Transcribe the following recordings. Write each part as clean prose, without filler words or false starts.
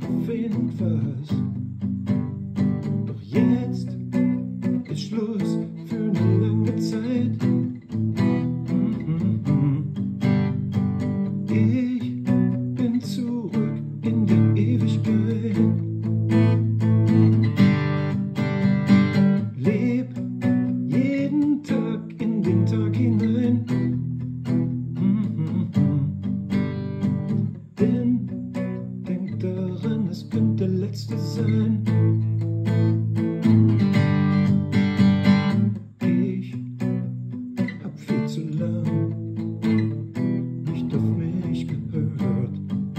auf irgendwas. Doch jetzt ist Schluss für eine lange Zeit. Ich bin zurück in der Ewigkeit. Leb jeden Tag in den Tag hinein. Denn denk daran, es könnte der letzte sein. Ich hab viel zu lang nicht auf mich gehört.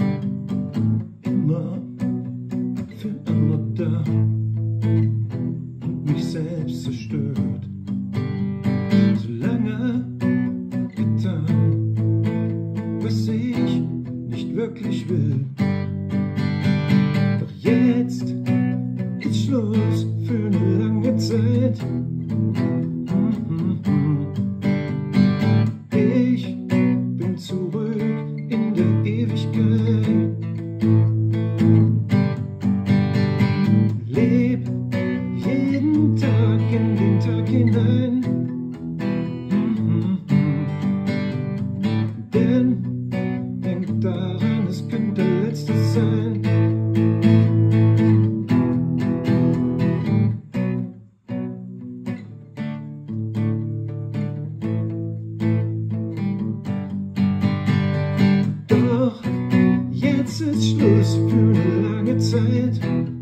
Immer für andere da und mich selbst zerstört. So lange getan, was ich nicht wirklich will. Doch jetzt ist Schluss für eine lange Zeit. Ich bin zurück in der Ewigkeit. Leb jeden Tag in den Tag hinein. Denn denk daran, es könnte der letzte sein. Doch jetzt ist Schluss für eine lange Zeit.